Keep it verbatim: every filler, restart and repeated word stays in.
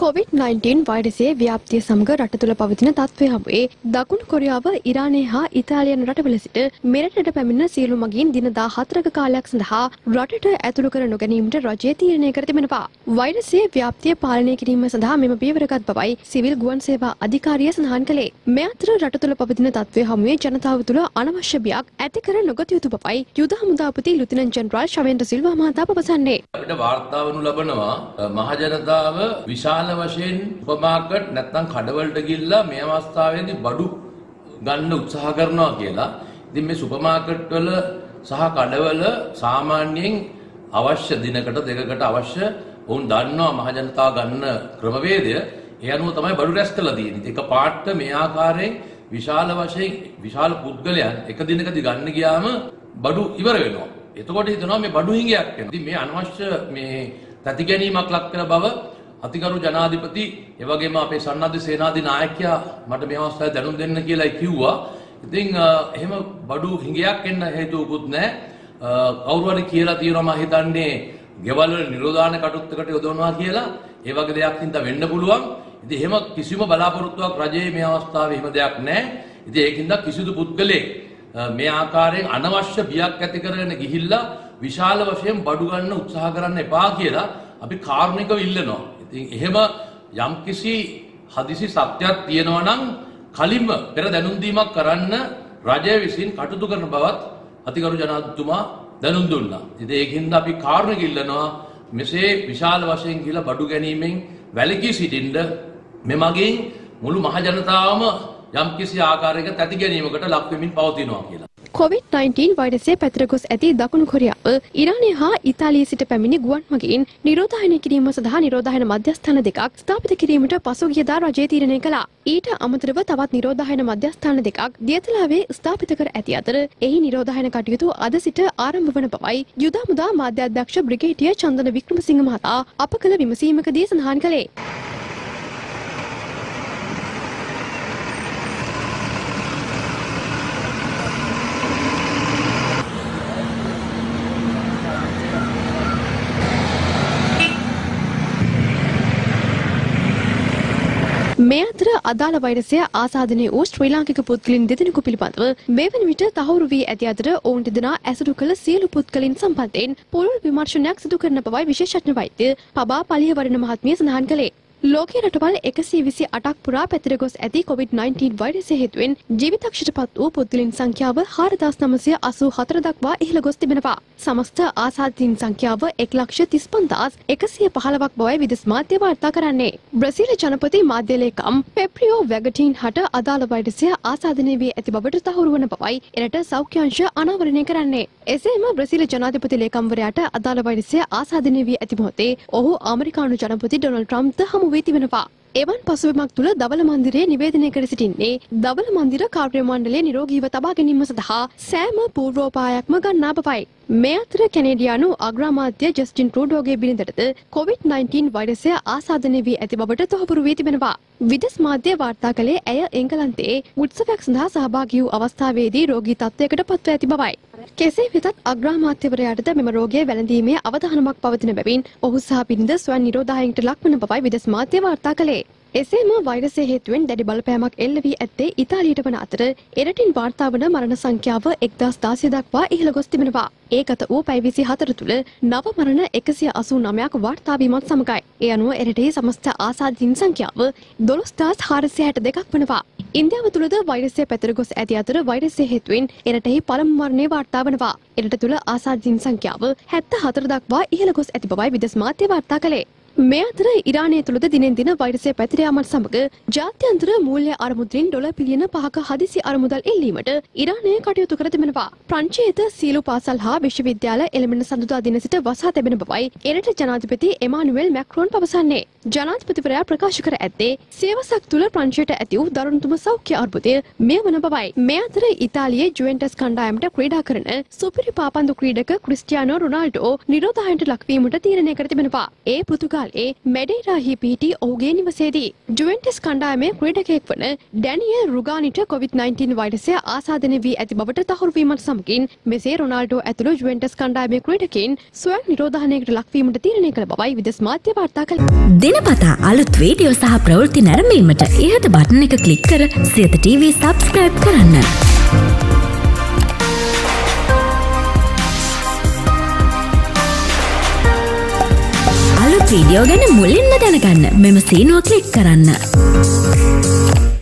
Covid nineteen වෛරසයේ ව්‍යාප්තිය සමග රට තුළ පවතින තත්ත්වය හමුවේ දකුණු කොරියාව ඉරානය හා ඉතාලියන් රටවල සිට මෙරටට පැමිණෙන සියලු මගීන් දින දාහතරක කාලයක් සඳහා රටට ඇතුළු කර නොගැනීමට රජය තීරණය කර තිබෙනවා. වෛරසයේ ව්‍යාප්තිය පාලනය කිරීම සඳහා මෙම පියවරගත් බවයි සිවිල් ගුවන් සේවා අධිකාරිය සඳහන් කළේ. මේ අතර රට තුළ පවතින තත්ත්වය හමුවේ ජනතාව තුළ අනවශ්‍ය බියක් ඇති කර නොගත යුතු බවයි යුද හමුදාපති ලුතිනන්ට් ජෙනරාල් ශවේන්ද්‍ර සිල්වා මහතා පවසන්නේ. අපිට වාර්තා වනු ලබනවා මහ ජනතාව විශාල වශයෙන් සුපර් මාකට් නැත්නම් කඩවලට ගිහිල්ලා මේ අවස්ථාවේදී බඩු ගන්න උත්සාහ කරනවා කියලා. ඉතින් මේ සුපර් මාකට් වල සහ කඩවල සාමාන්‍යයෙන් අවශ්‍ය දිනකට දෙකකට අවශ්‍ය වුන් දන්නවා මහ ජනතාව ගන්න ක්‍රමවේදය. ඒ අනුව තමයි බඩු රැස් කරලා තියෙන්නේ. ඒක පාට මේ ආකාරයෙන් විශාල වශයෙන් විශාල පුද්ගලයන් එක දිනකදී ගන්න ගියාම බඩු ඉවර වෙනවා. එතකොට හිතනවා මේ බඩු හිඟයක් වෙනවා. ඉතින් මේ අනවශ්‍ය මේ තති ගැනීමක් ලක් වෙන බව අතිගරු ජනාධිපති ඒ වගේම අපේ සන්නද්ධ සේනාධි නායකයා මට මේ අවස්ථාවේ දැනුම් දෙන්න කියලා කිව්වා. ඉතින් එහෙම බඩු හිඟයක් එන්න හේතුවකුත් නැහැ. කවුරු හරි කියලා තියෙනවා මම හිතන්නේ ගෙවල් වල නිරෝධාන කටයුත්තකට යොදවනවා කියලා. ඒ වගේ දෙයක් හින්දා වෙන්න පුළුවන්. ඉතින් එහෙම කිසිම බලාපොරොත්තුවක් රජයේ මේ අවස්ථාවේ එහෙම දෙයක් නැහැ. ඉතින් ඒකින්ද කිසිදු පුද්ගලයෙක් මේ ආකාරයෙන් අනවශ්‍ය බියක් ඇති කරගෙන ගිහිල්ලා විශාල වශයෙන් බඩු ගන්න උත්සාහ කරන්න එපා කියලා අපි කාරුණිකව ඉල්ලනවා. ඉතින් එහෙම යම්කිසි හදිසි සත්‍යයක් තියෙනවා නම් කලින්ම පෙර දැනුම් දීමක් කරන්න රජය විසින් කටයුතු කරන බවත් අතිගරු ජනාධිපතිතුමා දැනුම් දුන්නා. ඉතින් ඒකින්ද අපි කාරුණික ඉල්ලනවා මෙසේ විශාල වශයෙන් කියලා බඩු ගැනීමෙන් වැළකී සිටින්න මෙමගින් මුළු මහ ජනතාවම යම්කිසි ආකාරයක තැති ගැනීමකට ලක් වෙමින් පවතිනවා කියලා. කොවිඩ් නයින්ටීන් වෛරසය පැතිර ගොස් ඇති දකුණු කොරියාව ඉරානය හා ඉතාලිය සිට පැමිණි ගුවන් මගින් නිරෝධායනය කිරීම සඳහා නිරෝධායන මධ්‍යස්ථාන දෙකක් ස්ථාපිත කිරීමට පසුගියදා රජය තීරණය කළා. ඊට අමතරව තවත් නිරෝධායන මධ්‍යස්ථාන දෙකක් දියතලාවේ ස්ථාපිත කර ඇති අතර එහි නිරෝධායන කටයුතු අද සිට ආරම්භ වන බවයි යුද හමුදා මාධ්‍ය අධ්‍යක්ෂ බ්‍රිගේඩියර් චන්දන වික්‍රමසිංහ මහතා අප කළ විමසීමකදී සඳහන් කළේ. මේ අතර අදාළ වෛරසය ආසාදනය වූ ශ්‍රී ලාංකික පුද්ගලයන් දෙදෙනෙකු පිළිබඳව මේ වන විට තහවුරු වී ඇති අතර ඔවුන් දෙදෙනා ඇසුරු කළ සියලු පුද්ගලයන් සම්බන්ධයෙන් පුළුල් විමර්ශනයක් සිදු කරන බවයි විශේෂඥ වෛද්‍ය පබා පලියවරණ මහත්මිය සඳහන් කළේ. ලෝකයේ රටවල් එකසිය විසි අටක් පුරා පැතිර ගොස් ඇති කොවිඩ් නයින්ටීන් වෛරසය හේතුවෙන් ජීවිතක්ෂයට පත් වූ පුද්ගලයන් සංඛ්‍යාව හාරදාස් නවසිය අසූ හතර දක්වා ඉහළ ගොස් තිබෙනවා. සමස්ත ආසාදිතයින් සංඛ්‍යාව එක් ලක්ෂ තිස් පන්දාස් එකසිය පහළොවක් බවයි විදෙස් මාධ්‍ය වාර්තා කරන්නේ. බ්‍රසීල ජනපති මාධ්‍ය ලේකම් පෙප්‍රියෝ වැගටින් හට අදාළ වෛරසය ආසාදනය වී ඇති බවට තහවුරු වන බවයි එරට සෞඛ්‍ය අංශ අනාවරණය කරන්නේ. එසේම බ්‍රසීල ජනාධිපති ලේකම්වරයාට අදාළ වෛරසය ආසාදනය වී ඇති මොහොතේ ඔහු ආමරිකානු ජනපති ඩොනල්ඩ් ට්‍රම්ප්ද හමු වී තිබෙනවා. එවන් පසුබිමක් තුළ දවල මන්දිරයේ නිවේදනය කර සිටින්නේ දවල මන්දිර කාර්ය මණ්ඩලය නිරෝගීව තබා ගැනීම සඳහා සෑම පූර්වෝපායක්ම ගන්නා බවයි. මේ අතර කැනේඩියානු අග්‍රාමාත්‍ය ජස්ටින් ට්‍රූඩෝගේ බිරිඳටද කොවිඩ් නයින්ටීන් වෛරසය ආසාදනය වී ඇති බවට තහවුරු වී තිබෙනවා. විදෙස් මාධ්‍ය වාර්තා කළේ ඇය එංගලන්තයේ උත්සවයක් සඳහා සහභාගී වූ අවස්ථාවේදී රෝගී තත්ත්වයකට පත්ව ඇති බවයි. කෙසේ වෙතත් අග්‍රාමාත්‍යවරයාටද මෙම රෝගය වැළඳීමේ අවධානමක් පවතින බැවින් ඔහු සහ බිරිඳ ස්වයං නිරෝධායනයට ලක්වන බවයි විදෙස් මාධ්‍ය වාර්තා කළේ. එසේම වෛරසය හේතුවෙන් දැඩි බලපෑමක් එල්ල වී ඇත්තේ ඉතාලියට වන අතර එරටින් වාර්තා වන මරණ සංඛ්‍යාව එක්දාස් දාසය දක්වා ඉහළ ගොස් තිබෙනවා. ඒ ගත වූ පැය විසි හතර තුළ නව මරණ එකසිය අසූ නවයක් වාර්තා වීමත් සමගයි. ඒ අනුව එරටේ සමස්ත ආසාදිතයින් සංඛ්‍යාව දොළොස්දාස් හාරසිය හැට දෙකක් වනවා. ඉන්දියාව තුළද වෛරසය පැතිර ගොස් ඇති අතර වෛරසය හේතුවෙන් එරටෙහි පළමු මරණය වාර්තා වනවා. එරට තුළ ආසාදිතයින් සංඛ්‍යාව හැත්තෑ හතර දක්වා ඉහළ ගොස් ඇති බවයි විදෙස් මාධ්‍ය වාර්තා කළේ. මේ අතර ඉරානය තුළද දිනෙන් දින වෛරසය පැතිර යාමත් සමග ජාත්‍යන්තර මූල්‍ය අරමුද්‍රින් ඩොලර් බිලියන පහක හදිසි අරමුදල් එල්ලීමට ඉරානය කටයුතු කර තිබෙනවා. ප්‍රංචයේද සියලු පාසල් හා විශ්වවිද්‍යාල එළඹෙන සඳුදා දින සිට වසා තැබෙන බවයි එරට ජනාධිපති එමානුවෙල් මැක්‍රෝන් පවසන්නේ. ජනාධිපතිවරයා ප්‍රකාශ කර ඇත්තේ සියවසක් තුළ ප්‍රංචයට ඇති වූ දරුණුතම සෞඛ්‍ය අර්බුදය මේ වන බවයි. මේ අතර ඉතාලියේ ජුවෙන්ටස් කණ්ඩායමට ක්‍රීඩා කරන සුපිරි පාපන්දු ක්‍රීඩක ක්‍රිස්ටියානෝ රොනාල්ඩෝ නිරෝධායනයට ලක්වීමට තීරණය කර තිබෙනවා. ඒ පෘතුගාලයේ කළේ මැඩේරාහි පිහිටි ඔහුගේ නිවසේදී. ජුවෙන්ටස් කණ්ඩායමේ ක්‍රීඩකයෙක් වන ඩැනියල් රුගානිට කොවිඩ් නයින්ටීන් වෛරසය ආසාදනය වී ඇති බවට තහවුරු වීමත් සමගින් මෙසේ රොනාල්ඩෝ ඇතුළු ජුවෙන්ටස් කණ්ඩායමේ ක්‍රීඩකයින් ස්වයං නිරෝධායනයකට ලක්වීමට තීරණය කළ බවයි විදේශ මාධ්‍ය වාර්තා කළේ. දිනපතා අලුත් වීඩියෝ සහ ප්‍රවෘත්ති නැරඹීමට ඉහත බටන් එක ක්ලික් කර සියත ටීවී සබ්ස්ක්‍රයිබ් කරන්න. අලුත් වීඩියෝ ගැන මුලින්ම දැනගන්න මෙම සීනුව ක්ලික් කරන්න.